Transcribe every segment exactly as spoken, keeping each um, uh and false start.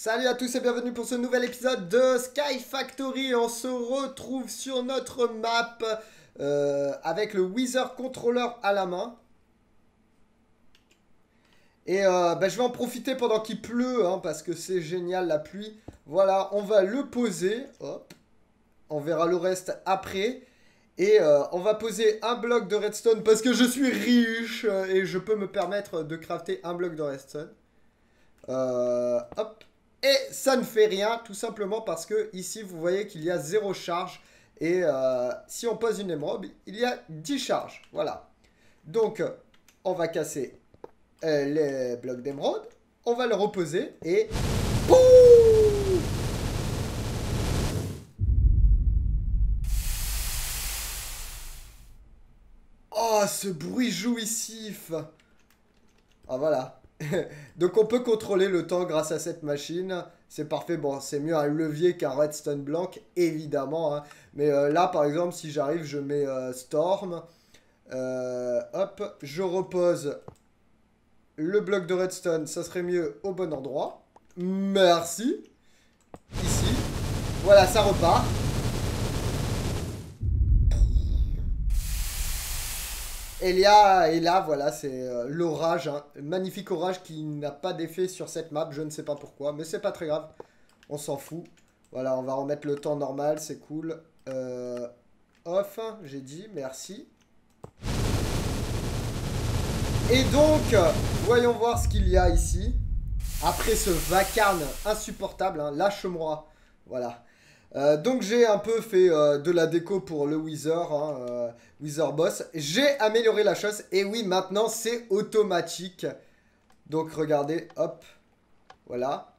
Salut à tous et bienvenue pour ce nouvel épisode de Sky Factory. On se retrouve sur notre map euh, avec le Wither Controller à la main. Et euh, bah, je vais en profiter pendant qu'il pleut, hein, parce que c'est génial la pluie. Voilà, on va le poser. Hop. On verra le reste après. Et euh, on va poser un bloc de redstone parce que je suis riche euh, et je peux me permettre de crafter un bloc de redstone. Euh, hop. Et ça ne fait rien, tout simplement parce que ici, vous voyez qu'il y a zéro charge. Et euh, si on pose une émeraude, il y a dix charges. Voilà. Donc, on va casser euh, les blocs d'émeraude. On va le reposer et... Boum! Oh, ce bruit jouissif! Ah, voilà. Donc on peut contrôler le temps grâce à cette machine. C'est parfait. Bon, c'est mieux un levier qu'un redstone blanc, évidemment. Hein. Mais euh, là, par exemple, si j'arrive, je mets euh, Storm. Euh, hop, je repose le bloc de redstone. Ça serait mieux au bon endroit. Merci. Ici. Voilà, ça repart. Et là, et là, voilà, c'est euh, l'orage, hein. Magnifique orage qui n'a pas d'effet sur cette map, je ne sais pas pourquoi, mais c'est pas très grave, on s'en fout. Voilà, on va remettre le temps normal, c'est cool. Euh, off, j'ai dit, merci. Et donc, voyons voir ce qu'il y a ici. Après ce vacarme insupportable, hein, lâche-moi, voilà. Euh, donc j'ai un peu fait euh, de la déco pour le Wither, hein, euh, Wither Boss. J'ai amélioré la chose et oui, maintenant c'est automatique. Donc regardez, hop, voilà.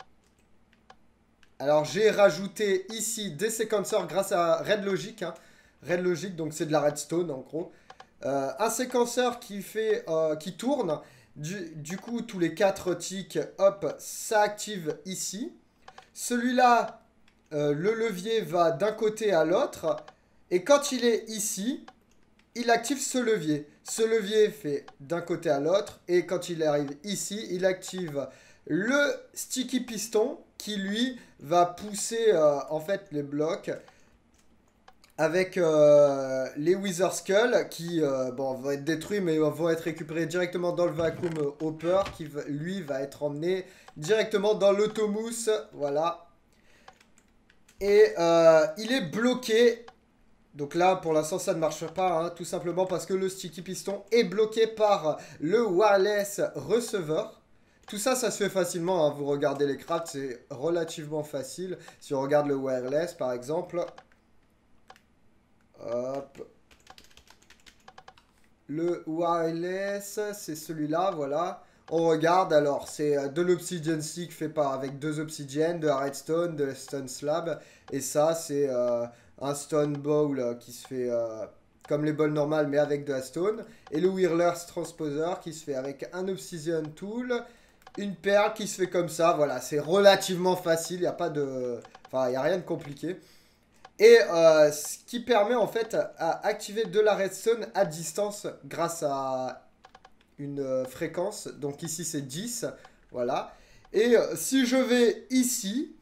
Alors j'ai rajouté ici des séquenceurs grâce à Red Logic, hein. Red Logic, donc c'est de la redstone en gros. Euh, un séquenceur qui fait, euh, qui tourne. Du, du coup, tous les quatre ticks, hop, ça active ici. Celui-là... Euh, le levier va d'un côté à l'autre. Et quand il est ici, il active ce levier. Ce levier fait d'un côté à l'autre. Et quand il arrive ici, il active le sticky piston qui, lui, va pousser euh, en fait les blocs avec euh, les Wither Skull qui euh, bon, vont être détruits mais vont être récupérés directement dans le vacuum hopper qui, lui, va être emmené directement dans l'automousse. Voilà. Et euh, il est bloqué. Donc là, pour l'instant, ça ne marche pas. Hein, tout simplement parce que le sticky piston est bloqué par le wireless receiver. Tout ça, ça se fait facilement. Hein, vous regardez les crafts, c'est relativement facile. Si on regarde le wireless, par exemple. Hop. Le wireless, c'est celui-là, voilà. On regarde, alors, c'est de l'obsidian stick fait par avec deux obsidiennes, de la redstone, de la stone slab. Et ça, c'est euh, un stone bowl euh, qui se fait euh, comme les bowls normales, mais avec de la stone. Et le wireless transposer qui se fait avec un obsidian tool, une perle qui se fait comme ça. Voilà, c'est relativement facile, il n'y a pas de... Enfin, il n'y a rien de compliqué. Et euh, ce qui permet en fait à activer de la redstone à distance grâce à une euh, fréquence. Donc ici c'est dix. Voilà. Et euh, si je vais ici.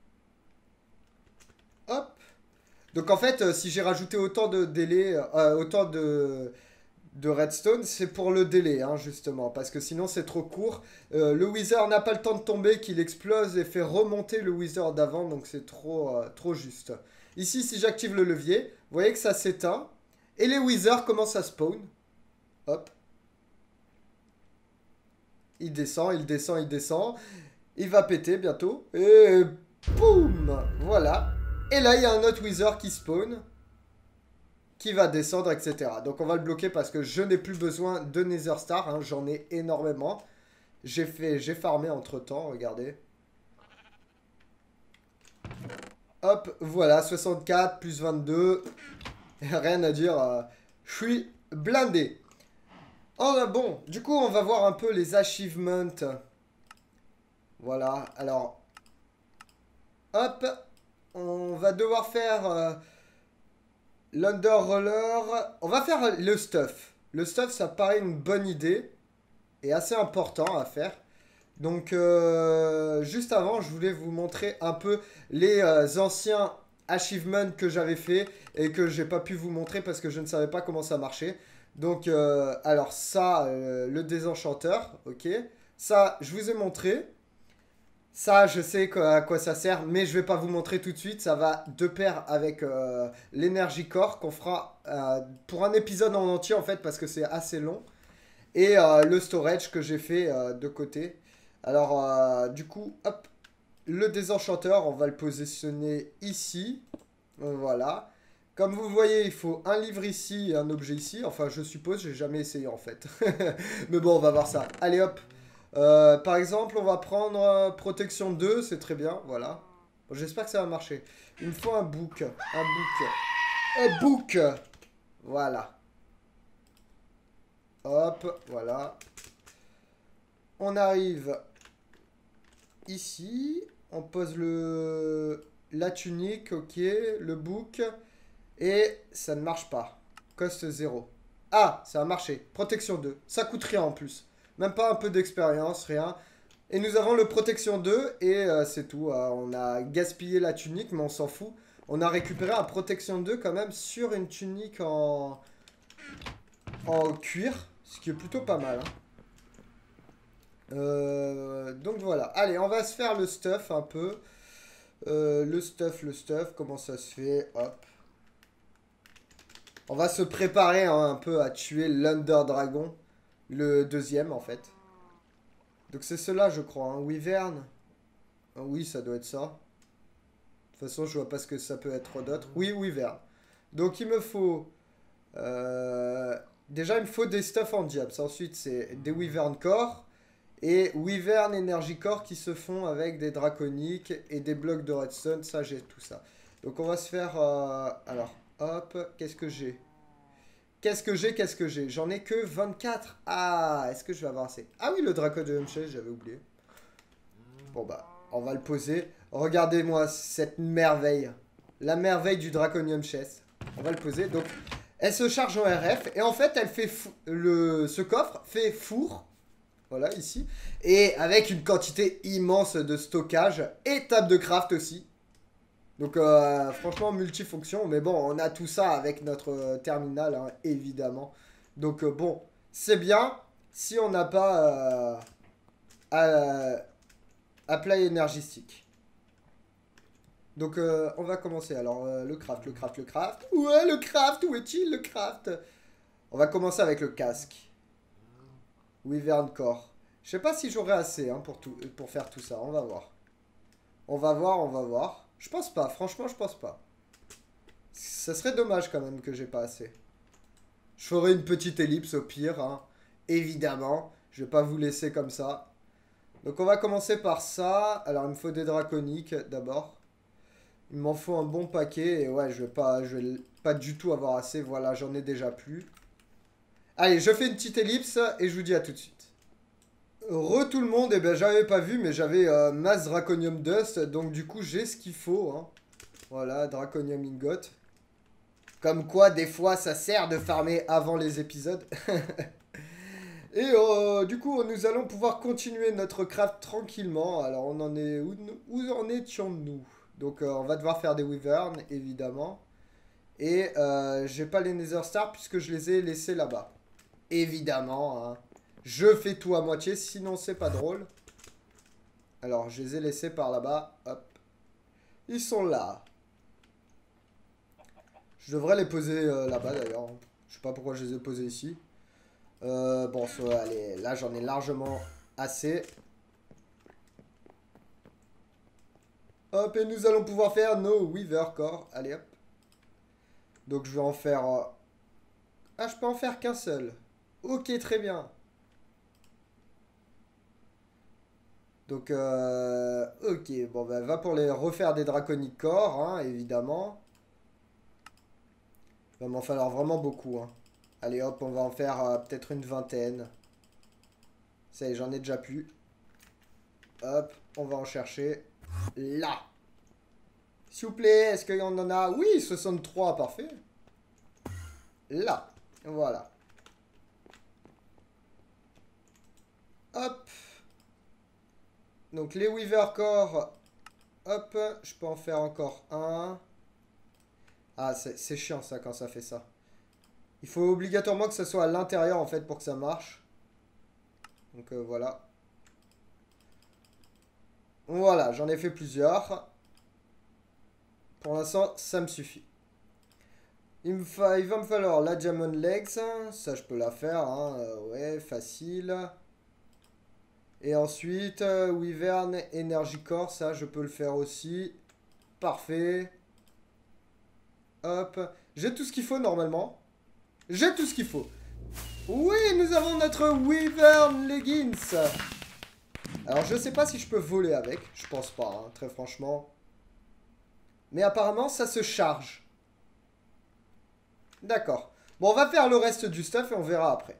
Hop. Donc en fait, euh, si j'ai rajouté autant de délai, euh, autant de, de redstone, c'est pour le délai, hein, justement. Parce que sinon c'est trop court. Euh, le Wither n'a pas le temps de tomber, qu'il explose et fait remonter le Wither d'avant. Donc c'est trop, euh, trop juste. Ici, si j'active le levier, vous voyez que ça s'éteint. Et les Withers commencent à spawn. Hop. Il descend, il descend, il descend. Il va péter bientôt. Et boum. Voilà. Et là, il y a un autre Wither qui spawn. Qui va descendre, et cetera. Donc on va le bloquer parce que je n'ai plus besoin de Nether Star. Hein, j'en ai énormément. J'ai fait, j'ai farmé entre temps, regardez. Hop, voilà, soixante-quatre plus vingt-deux. Rien à dire. Euh, je suis blindé. Oh, bon, du coup, on va voir un peu les achievements. Voilà, alors. Hop. On va devoir faire euh, l'Under Roller. On va faire le stuff. Le stuff, ça paraît une bonne idée. Et assez important à faire. Donc, euh, juste avant, je voulais vous montrer un peu les euh, anciens achievements que j'avais fait et que j'ai pas pu vous montrer parce que je ne savais pas comment ça marchait. Donc, euh, alors ça, euh, le désenchanteur, ok. Ça, je vous ai montré. Ça, je sais quoi- à quoi ça sert, mais je vais pas vous montrer tout de suite. Ça va de pair avec euh, l'énergie core qu'on fera euh, pour un épisode en entier en fait parce que c'est assez long. Et euh, le storage que j'ai fait euh, de côté. Alors, euh, du coup, hop, le désenchanteur, on va le positionner ici. Euh, Voilà. Comme vous voyez, il faut un livre ici et un objet ici. Enfin, je suppose, j'ai jamais essayé en fait. Mais bon, on va voir ça. Allez hop. Euh, par exemple, on va prendre euh, protection deux, c'est très bien, voilà. Bon, j'espère que ça va marcher. Il me faut un book. Un book. Un book. Voilà. Hop, voilà. On arrive ici. On pose le la tunique, ok. Le book. Et ça ne marche pas. Coste zéro. Ah, ça a marché. Protection deux. Ça coûte rien en plus. Même pas un peu d'expérience, rien. Et nous avons le protection deux et euh, c'est tout. Euh, on a gaspillé la tunique, mais on s'en fout. On a récupéré un protection deux quand même sur une tunique en, en cuir, ce qui est plutôt pas mal, hein. Euh, donc voilà. Allez, on va se faire le stuff un peu. Euh, le stuff, le stuff, comment ça se fait? Hop. On va se préparer hein, un peu à tuer l'Under Dragon, le deuxième en fait. Donc c'est cela je crois, hein. Wyvern. Ah oui, ça doit être ça. De toute façon, je vois pas ce que ça peut être d'autre. Oui, Wyvern. Donc il me faut... euh, Déjà, il me faut des stuff en diable. Ensuite, c'est des Wyvern Core et Wyvern Energy Core qui se font avec des draconiques et des blocs de redstone. Ça, j'ai tout ça. Donc on va se faire... euh, Alors, hop, qu'est-ce que j'ai? Qu'est-ce que j'ai? Qu'est-ce que j'ai? J'en ai que vingt-quatre. Ah, est-ce que je vais avoir assez? Ah oui, le Draco de Humchase, j'avais oublié. Bon bah, on va le poser. Regardez-moi cette merveille. La merveille du Draconium Chess. On va le poser. Donc, elle se charge en R F. Et en fait, elle fait le ce coffre fait four. Voilà, ici. Et avec une quantité immense de stockage. Et table de craft aussi. Donc, euh, franchement, multifonction. Mais bon, on a tout ça avec notre euh, terminal, hein, évidemment. Donc, euh, bon, c'est bien. Si on n'a pas... Euh, Apply énergistique. Donc, euh, on va commencer. Alors, euh, le craft, le craft, le craft. Ouais, le craft, où est-il, le craft? On va commencer avec le casque. Wyvern Core. Je sais pas si j'aurai assez hein, pour, tout, pour faire tout ça. On va voir. On va voir, on va voir. Je pense pas, franchement, je pense pas. Ça serait dommage quand même que j'ai pas assez. Je ferai une petite ellipse au pire, hein. Évidemment. Je vais pas vous laisser comme ça. Donc, on va commencer par ça. Alors, il me faut des draconiques d'abord. Il m'en faut un bon paquet et ouais, je vais pas, je vais pas du tout avoir assez. Voilà, j'en ai déjà plus. Allez, je fais une petite ellipse et je vous dis à tout de suite. Re tout le monde, et eh ben j'avais pas vu, mais j'avais euh, masse Draconium Dust, donc du coup j'ai ce qu'il faut, hein. Voilà, Draconium Ingot. Comme quoi, des fois, ça sert de farmer avant les épisodes. Et euh, du coup, nous allons pouvoir continuer notre craft tranquillement. Alors, on en est où, où en étions-nous? Donc, euh, on va devoir faire des wyverns, évidemment. Et euh, j'ai pas les Nether Stars puisque je les ai laissés là-bas. Évidemment, hein. Je fais tout à moitié, sinon c'est pas drôle. Alors, je les ai laissés par là-bas. Hop. Ils sont là. Je devrais les poser euh, là-bas d'ailleurs. Je sais pas pourquoi je les ai posés ici. Euh, bon, ça, allez, là j'en ai largement assez. Hop, et nous allons pouvoir faire nos Weaver Core. Allez, hop. Donc je vais en faire... Euh... Ah, je peux en faire qu'un seul. Ok, très bien. Donc, euh... ok, bon, ben, va pour les refaire des Draconic Core, hein, évidemment. Il va m'en falloir vraiment beaucoup, hein. Allez, hop, on va en faire euh, peut-être une vingtaine. Ça y est, j'en ai déjà plus. Hop, on va en chercher. Là. S'il vous plaît, est-ce qu'il y en a? Oui, soixante-trois, parfait. Là, voilà. Hop. Donc les Weaver Core, hop, je peux en faire encore un. Ah, c'est chiant ça quand ça fait ça. Il faut obligatoirement que ça soit à l'intérieur en fait pour que ça marche. Donc euh, voilà. Voilà, j'en ai fait plusieurs. Pour l'instant, ça me suffit. Il, me fa... Il va me falloir la Diamond Legs. Ça, je peux la faire. Hein. Euh, ouais, facile. Et ensuite, euh, Wyvern Energy Core. Ça, je peux le faire aussi. Parfait. Hop. J'ai tout ce qu'il faut normalement. J'ai tout ce qu'il faut. Oui, nous avons notre Wyvern Leggings. Alors, je sais pas si je peux voler avec. Je pense pas, hein, très franchement. Mais apparemment, ça se charge. D'accord. Bon, on va faire le reste du stuff et on verra après.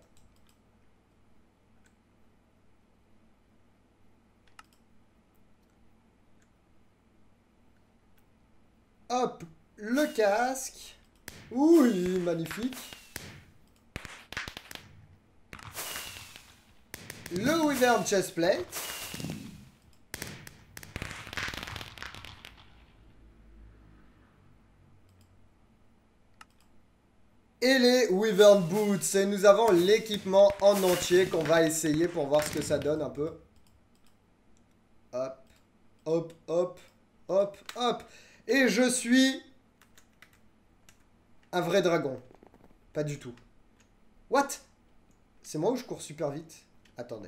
Hop, le casque. Oui, magnifique. Le Wyvern Chestplate. Et les Wyvern Boots. Et nous avons l'équipement en entier qu'on va essayer pour voir ce que ça donne un peu. Hop, hop, hop, hop, hop. Et je suis un vrai dragon. Pas du tout. What? C'est moi où je cours super vite? Attendez.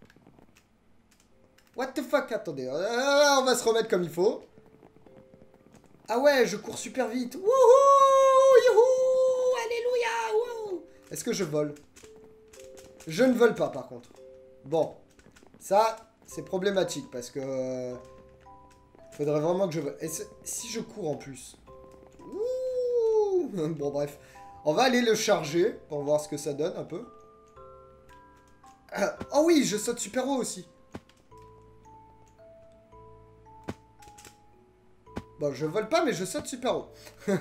What the fuck? Attendez. Euh, on va se remettre comme il faut. Ah ouais, je cours super vite. Wouhou! Youhou! Alléluia! Wouhou! Est-ce que je vole? Je ne vole pas par contre. Bon. Ça, c'est problématique parce que... Euh, faudrait vraiment que je vole. Et si je cours en plus? Ouh! Bon bref. On va aller le charger pour voir ce que ça donne un peu. Ah, oh oui, je saute super haut aussi. Bon, je vole pas, mais je saute super haut.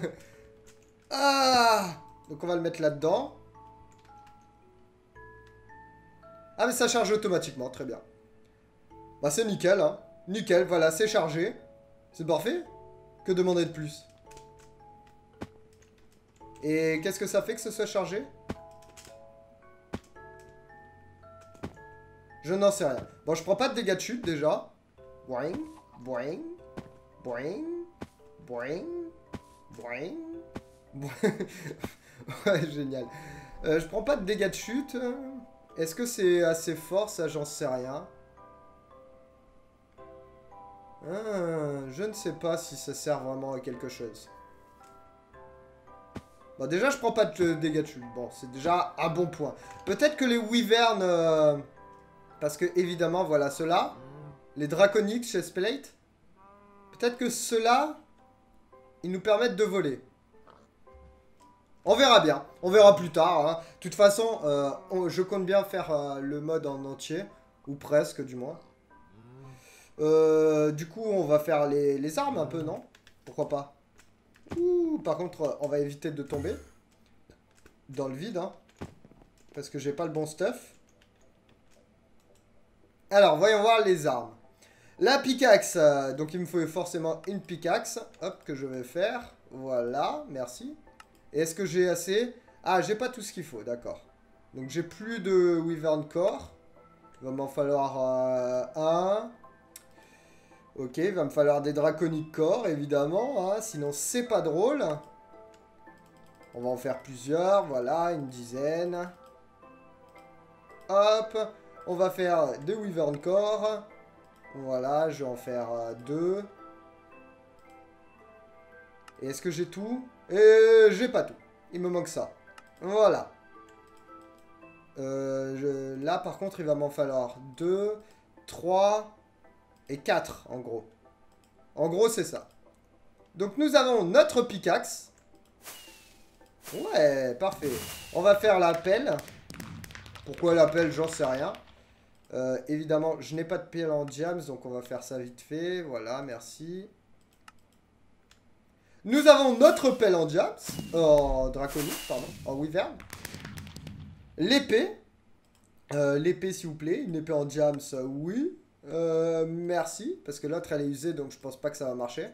Ah! Donc on va le mettre là-dedans. Ah, mais ça charge automatiquement, très bien. Bah, c'est nickel, hein. Nickel, voilà, c'est chargé. C'est parfait. Que demander de plus? Et qu'est-ce que ça fait que ce soit chargé? Je n'en sais rien. Bon, je prends pas de dégâts de chute déjà. Boing, boing, boing, boing, boing, boing. Ouais, génial. Euh, je prends pas de dégâts de chute. Est-ce que c'est assez fort? Ça, j'en sais rien. Ah, je ne sais pas si ça sert vraiment à quelque chose. Bon, déjà, je prends pas de dégâts de chute. Bon, c'est déjà un bon point. Peut-être que les Wyvern... Euh... Parce que, évidemment, voilà, ceux-là, les Draconic Chestplate, peut-être que ceux-là, ils nous permettent de voler. On verra bien. On verra plus tard. Hein. De toute façon, euh, on, je compte bien faire euh, le mode en entier. Ou presque, du moins. Euh, du coup, on va faire les, les armes un peu, non? Pourquoi pas? Ouh, par contre, on va éviter de tomber dans le vide. Hein, parce que j'ai pas le bon stuff. Alors, voyons voir les armes. La pickaxe, euh, donc il me faut forcément une pickaxe, hop, que je vais faire. Voilà, merci. Et est-ce que j'ai assez? Ah, j'ai pas tout ce qu'il faut, d'accord. Donc j'ai plus de Wyvern Core. Il va m'en falloir euh, un. Ok, il va me falloir des Draconic Core, évidemment, hein, sinon c'est pas drôle. On va en faire plusieurs, voilà, une dizaine. Hop. On va faire deux Wyvern Core. Voilà, je vais en faire euh, deux. Et est-ce que j'ai tout? Et j'ai pas tout. Il me manque ça. Voilà. Euh, je... Là, par contre, il va m'en falloir deux, trois et quatre, en gros. En gros, c'est ça. Donc, nous avons notre pickaxe. Ouais, parfait. On va faire la pelle. Pourquoi la pelle, j'en sais rien. Euh, évidemment, je n'ai pas de pelle en diams, donc on va faire ça vite fait. Voilà, merci. Nous avons notre pelle en diams, euh, en draconique, pardon, en wyvern. L'épée. Euh, L'épée, s'il vous plaît. Une épée en diams, oui. Euh, merci, parce que l'autre elle est usée, donc je pense pas que ça va marcher.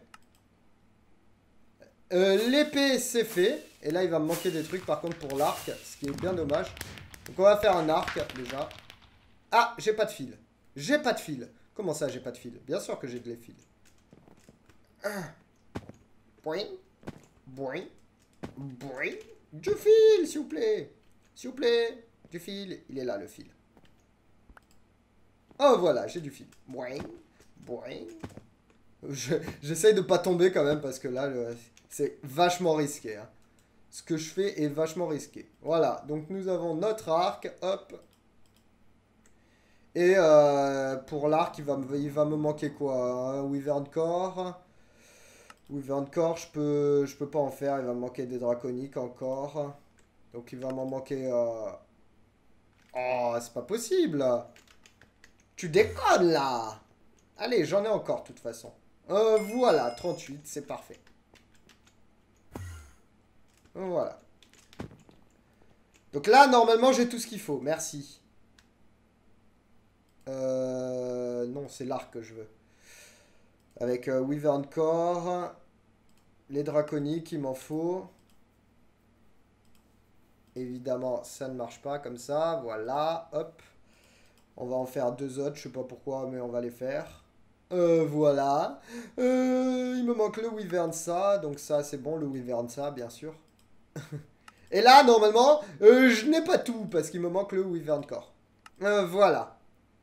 Euh, L'épée, c'est fait. Et là, il va me manquer des trucs, par contre, pour l'arc, ce qui est bien dommage. Donc, on va faire un arc, déjà. Ah, j'ai pas de fil. J'ai pas de fil. Comment ça, j'ai pas de fil? Bien sûr que j'ai de les fils. Ah. Boing. Boing. Boing. Du fil, s'il vous plaît. S'il vous plaît. Du fil. Il est là, le fil. Oh, voilà, j'ai du fil. Boing. Boing. J'essaye de pas tomber quand même, parce que là, c'est vachement risqué. Hein. Ce que je fais est vachement risqué. Voilà, donc nous avons notre arc. Hop. Et euh, pour l'arc, il va, me, il va me manquer quoi? Un Wyvern Core. Wyvern Core, je peux, je peux pas en faire. Il va me manquer des draconiques encore. Donc il va m'en manquer... Euh... Oh, c'est pas possible. Tu déconnes là. Allez, j'en ai encore de toute façon. Euh, voilà, trente-huit, c'est parfait. Voilà. Donc là, normalement, j'ai tout ce qu'il faut. Merci. Euh, non, c'est l'arc que je veux. Avec euh, Wyvern Core. Les draconiques, il m'en faut. Évidemment, ça ne marche pas comme ça. Voilà, hop. On va en faire deux autres, je sais pas pourquoi, mais on va les faire. Euh, voilà. Euh, il me manque le Wyvern ça. Donc ça, c'est bon, le Wyvern ça, bien sûr. Et là, normalement, euh, je n'ai pas tout, parce qu'il me manque le Wyvern Core. Euh, voilà.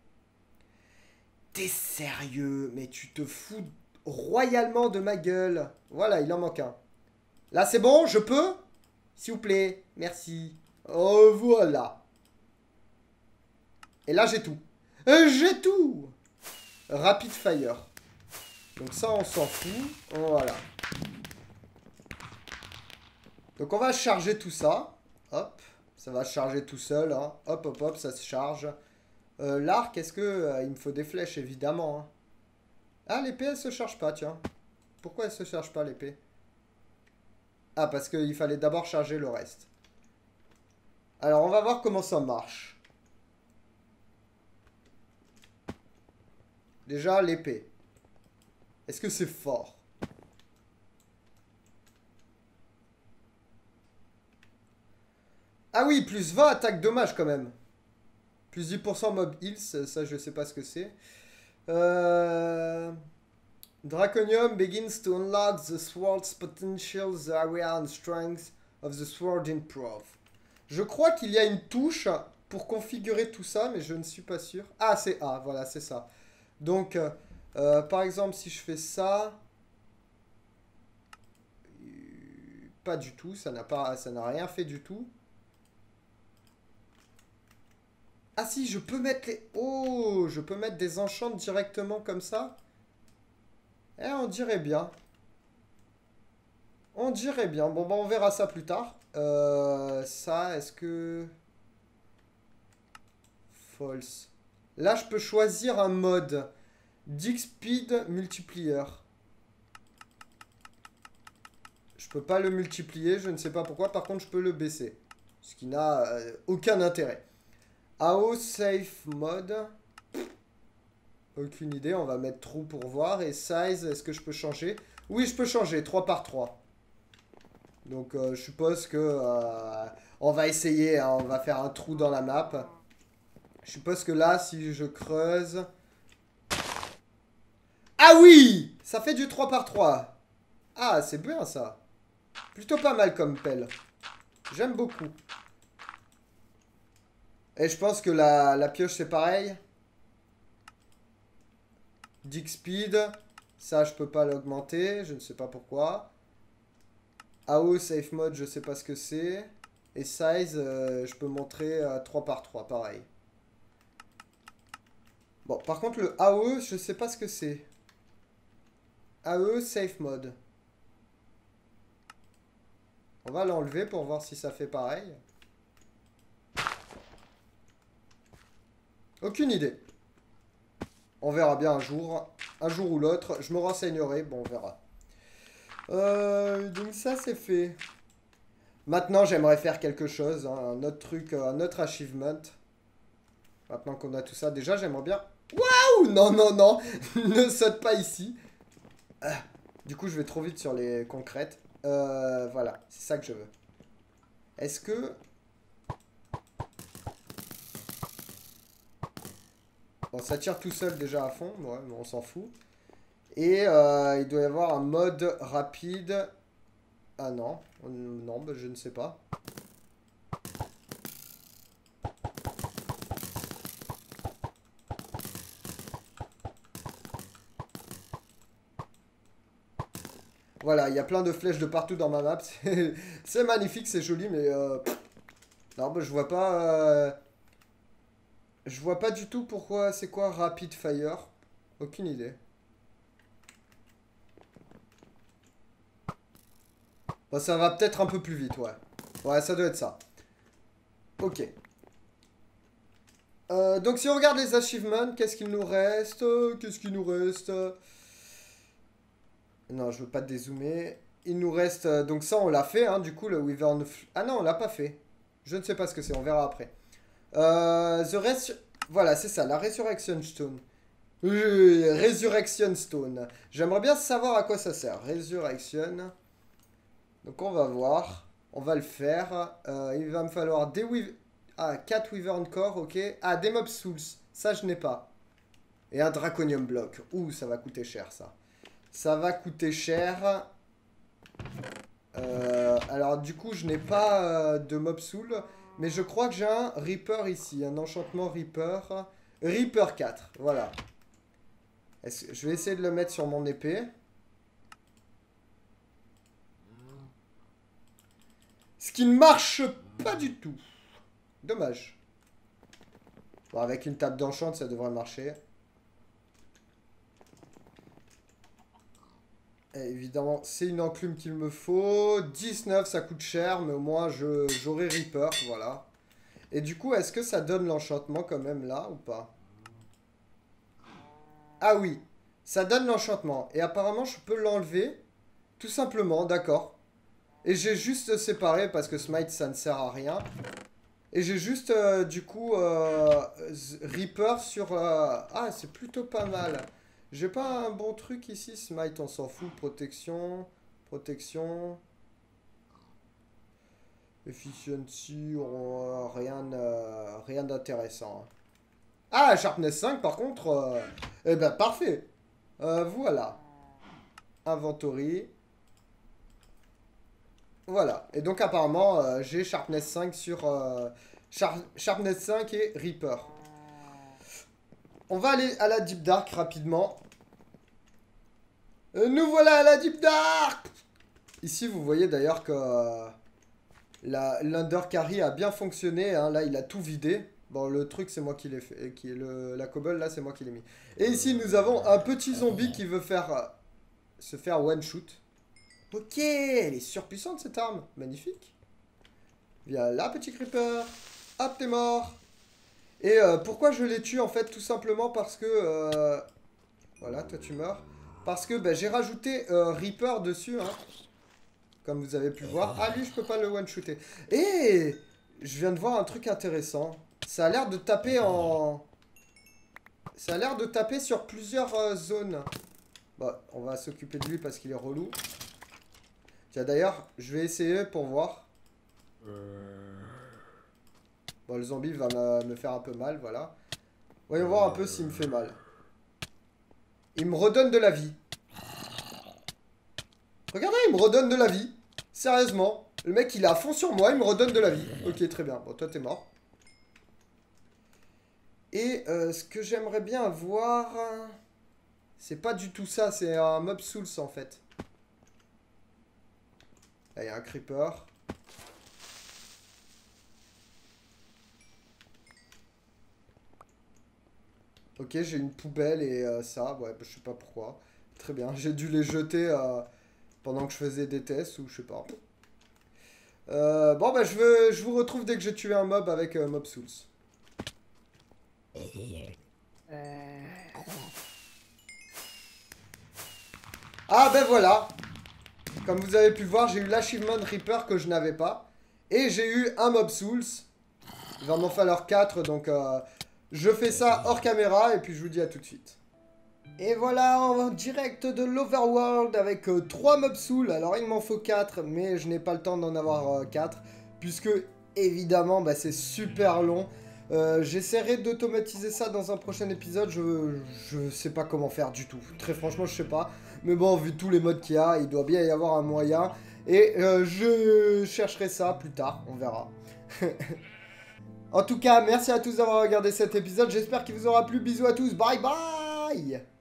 T'es sérieux? Mais tu te fous royalement de ma gueule. Voilà, il en manque un. Là, c'est bon, je peux? S'il vous plaît, merci. Oh, voilà. Et là, j'ai tout. Euh, j'ai tout. Rapid Fire. Donc ça, on s'en fout. Voilà. Donc on va charger tout ça. Hop. Ça va charger tout seul. Hein. Hop, hop, hop, ça se charge. Euh, L'arc, est-ce que... Euh, il me faut des flèches, évidemment. Hein. Ah, l'épée, elle se charge pas, tiens. Pourquoi elle se charge pas, l'épée? Ah, parce qu'il fallait d'abord charger le reste. Alors, on va voir comment ça marche. Déjà, l'épée. Est-ce que c'est fort? Ah oui, plus vingt attaques dommage quand même. Plus dix pour cent mob heals, ça je sais pas ce que c'est. Euh... Draconium begins to unlock the sword's potential, the area and strength of the sword improve. Je crois qu'il y a une touche pour configurer tout ça, mais je ne suis pas sûr. Ah, c'est A, voilà, c'est ça. Donc, euh, euh, par exemple, si je fais ça... Pas du tout, ça n'a pas, ça n'a rien fait du tout. Ah si, je peux mettre les... Oh, je peux mettre des enchantes directement comme ça. Eh, on dirait bien. On dirait bien. Bon, bah, on verra ça plus tard. Euh, ça, est-ce que... False. Là, je peux choisir un mode. Dig Speed Multiplier. Je peux pas le multiplier, je ne sais pas pourquoi. Par contre, je peux le baisser. Ce qui n'a euh, aucun intérêt. A O Safe Mode. Aucune idée, on va mettre True pour voir. Et Size, est-ce que je peux changer? Oui, je peux changer, trois par trois. Donc, euh, je suppose que... Euh, on va essayer, hein, on va faire un trou dans la map. Je suppose que là, si je creuse... Ah oui! Ça fait du trois par trois. Ah, c'est bien ça. Plutôt pas mal comme pelle. J'aime beaucoup. Et je pense que la, la pioche, c'est pareil. Dig Speed. Ça, je peux pas l'augmenter. Je ne sais pas pourquoi. A O Safe Mode, je sais pas ce que c'est. Et Size, euh, je peux montrer euh, trois par trois, pareil. Bon, par contre, le A O E, je sais pas ce que c'est. A O E Safe Mode. On va l'enlever pour voir si ça fait pareil. Aucune idée. On verra bien un jour. Un jour ou l'autre. Je me renseignerai. Bon, on verra. Euh, donc ça, c'est fait. Maintenant, j'aimerais faire quelque chose. Hein, un autre truc, un autre achievement. Maintenant qu'on a tout ça. Déjà, j'aimerais bien Waouh! Non, non, non. Ne saute pas ici. Ah. Du coup, je vais trop vite sur les concrètes. Euh, voilà, c'est ça que je veux. Est-ce que... Bon, ça tire tout seul déjà à fond. Ouais, mais on s'en fout. Et euh, il doit y avoir un mode rapide. Ah non. Non, bah, je ne sais pas. Voilà, il y a plein de flèches de partout dans ma map. C'est magnifique, c'est joli, mais... Euh... Non, bah, je vois pas... Euh... Je vois pas du tout pourquoi... C'est quoi Rapid Fire? Aucune idée. Bon, ça va peut-être un peu plus vite, ouais. Ouais, ça doit être ça. Ok. Euh, donc, si on regarde les achievements, qu'est-ce qu'il nous reste? Qu'est-ce qu'il nous reste? Non, je veux pas dézoomer. Il nous reste... euh, donc ça, on l'a fait, hein, du coup, le Wyvern... Ah non, on l'a pas fait. Je ne sais pas ce que c'est, on verra après. Euh, the Res... Voilà, c'est ça, la Resurrection Stone. Euh, Resurrection Stone. J'aimerais bien savoir à quoi ça sert. Resurrection. Donc on va voir. On va le faire. Euh, il va me falloir des Wyv... Ah, quatre Wyvern Core, ok. Ah, des Mob Souls. Ça, je n'ai pas. Et un Draconium Block. Ouh, ça va coûter cher, ça. Ça va coûter cher. Euh, alors, du coup, je n'ai pas euh, de Mob Soul. Mais je crois que j'ai un Reaper ici. Un enchantement Reaper. Reaper quatre. Voilà. Est-ce que... Je vais essayer de le mettre sur mon épée. Ce qui ne marche pas du tout. Dommage. Bon, avec une table d'enchant, ça devrait marcher. Et évidemment, c'est une enclume qu'il me faut. dix-neuf, ça coûte cher, mais au moins j'aurai Reaper, voilà. Et du coup, est-ce que ça donne l'enchantement quand même là ou pas? Ah oui, ça donne l'enchantement. Et apparemment, je peux l'enlever. Tout simplement, d'accord. Et j'ai juste séparé parce que Smite, ça ne sert à rien. Et j'ai juste, euh, du coup, euh, Reaper sur... Euh... Ah, c'est plutôt pas mal. J'ai pas un bon truc ici, Smite, on s'en fout. Protection, protection... Efficiency, on... rien, euh, rien d'intéressant. Ah, Sharpness cinq, par contre, euh... eh ben, parfait. Euh, voilà. Inventory. Voilà. Et donc, apparemment, euh, j'ai Sharpness cinq sur... Euh... Char Sharpness cinq et Reaper. On va aller à la Deep Dark rapidement. Euh, nous voilà à la Deep Dark! Ici, vous voyez d'ailleurs que euh, l'Undercarry a bien fonctionné. Hein. Là, il a tout vidé. Bon, le truc, c'est moi qui l'ai fait. Qui est le, la cobble, là, c'est moi qui l'ai mis. Et ici, nous avons un petit zombie qui veut faire euh, se faire one-shoot. Ok, elle est surpuissante, cette arme. Magnifique. Viens là, petit creeper. Hop, t'es mort. Et euh, pourquoi je les tue, en fait? Tout simplement parce que... Euh... Voilà, toi, tu meurs. Parce que bah, j'ai rajouté euh, Reaper dessus, hein. Comme vous avez pu voir. Ah, lui, je peux pas le one-shooter. Et je viens de voir un truc intéressant. Ça a l'air de taper en... Ça a l'air de taper sur plusieurs euh, zones. Bon, on va s'occuper de lui parce qu'il est relou. Tiens, d'ailleurs, je vais essayer pour voir. Bon, le zombie va me, me faire un peu mal, voilà. Voyons voir un peu s'il me fait mal. Il me redonne de la vie. Regardez, il me redonne de la vie. Sérieusement. Le mec, il est à fond sur moi, il me redonne de la vie. Ok, très bien. Bon, toi, t'es mort. Et euh, ce que j'aimerais bien voir... C'est pas du tout ça, c'est un Mob Souls, en fait. Là, il y a un creeper. Ok, j'ai une poubelle et euh, ça, ouais, je sais pas pourquoi. Très bien, j'ai dû les jeter euh, pendant que je faisais des tests ou je sais pas. Euh, bon, bah je, veux, je vous retrouve dès que j'ai tué un mob avec euh, Mob Souls. Ah ben voilà. Comme vous avez pu voir, j'ai eu l'Achievement Reaper que je n'avais pas. Et j'ai eu un Mob Souls. Il va m'en falloir quatre, donc... Euh, Je fais ça hors caméra et puis je vous dis à tout de suite. Et voilà, en direct de l'Overworld avec euh, trois mobs soul. Alors il m'en faut quatre, mais je n'ai pas le temps d'en avoir euh, quatre. Puisque, évidemment, bah, c'est super long. Euh, J'essaierai d'automatiser ça dans un prochain épisode. Je, je sais pas comment faire du tout. Très franchement, je sais pas. Mais bon, vu tous les modes qu'il y a, il doit bien y avoir un moyen. Et euh, je chercherai ça plus tard, on verra. En tout cas, merci à tous d'avoir regardé cet épisode. J'espère qu'il vous aura plu. Bisous à tous. Bye bye.